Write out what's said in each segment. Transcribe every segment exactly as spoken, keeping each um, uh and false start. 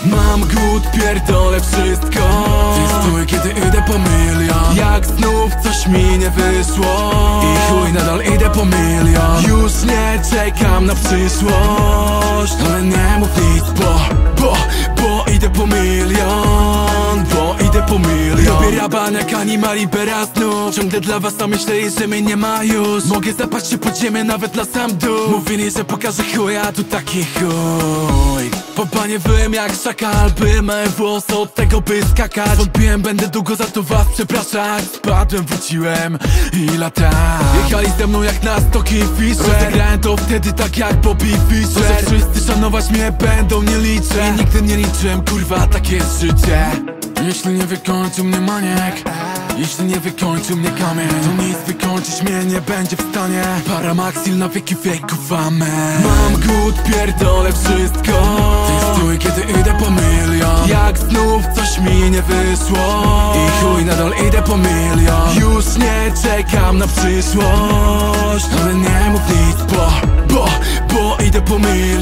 Mam głód, pierdolę wszystko. Stój, kiedy idę po milion. Jak znów coś mi nie wyszło i chuj, nadal idę po milion. Już nie czekam na przyszłość, ale nie mów nic, bo, bo, bo idę po milion. Bo idę po milion. Robię raban jak animali znów. Ciągle dla was, a myśleli, że mnie nie ma już. Mogę zapaść się pod ziemię nawet dla sam dół. Mówili, że pokażę chuj, a tu taki chuj. Po panie byłem jak szakal, by moje włosy od tego by skakać. Wątpiłem, będę długo za to was przepraszać. Spadłem, wróciłem i lata. Jechali ze mną jak na stoki Fisher. Rozegrałem to wtedy tak jak Bobby Fischer. To, że wszyscy szanować mnie będą, nie liczę. I nigdy nie liczyłem, kurwa, takie jest życie. Jeśli nie wykończył mnie maniek, jeśli nie wykończył mnie kamień, to nic wykończyć mnie nie będzie w stanie. Paramaxil na wieki wieków, amen. Mam głód, pierdolę wszystko. Stój, kiedy idę po milion. Jak znów coś mi nie wyszło i chuj, nadal idę po milion. Już nie czekam na przyszłość, ale nie mów nic, bo, bo, bo idę po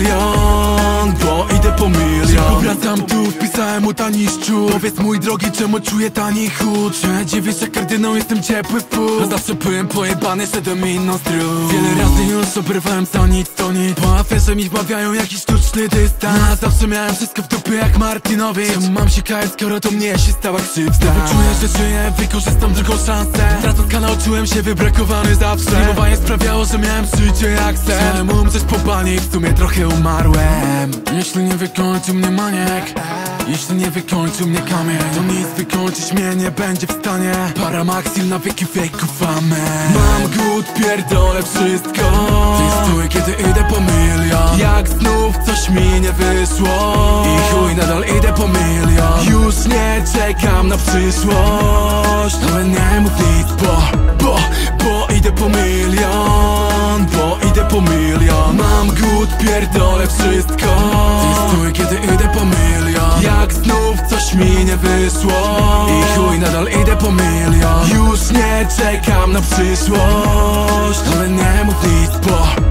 milion. Bo idę po milion. Powracam tu, wpisałem mu taniszczu. Powiedz mój drogi, czemu czuję tani chód? Że dziwisz jak kardynał, jestem ciepły w pół. No zawsze byłem pojebany, szedłem inną stróż. Wiele razy już obrywałem to nic, to nic. Po aferze mi wmawiają jakiś sztuczny dystans. No, zawsze miałem wszystko w dupie jak Martynowicz. Czemu mam się kajać, skoro to mnie się stała krzywda? Znowu czuję, że żyję, wykorzystam drugą szansę. Tracąc kanał, czułem się wybrakowany zawsze. Streamowanie sprawiało, że miałem życie jak sen. Chciałem umrzeć po bani, w sumie trochę umarłem. Jeśli nie wykończył mnie maniek, jeśli nie wykończył mnie kamień, to nic wykończyć mnie nie będzie w stanie. Paramaxil na wieki wieków, amen. Mam głód, pierdolę wszystko. Stój, kiedy idę po milion. Jak znów coś mi nie wyszło i chuj, nadal idę po milion. Już nie czekam na przyszłość, ale nie mów nic, bo, bo, bo idę po milion. Bo idę po milion. Mam głód, pierdolę wszystko. Stój, kiedy idę po milion. Jak znów coś mi nie wyszło i chuj, nadal idę po milion. Już nie czekam na przyszłość, ale nie mów nic, bo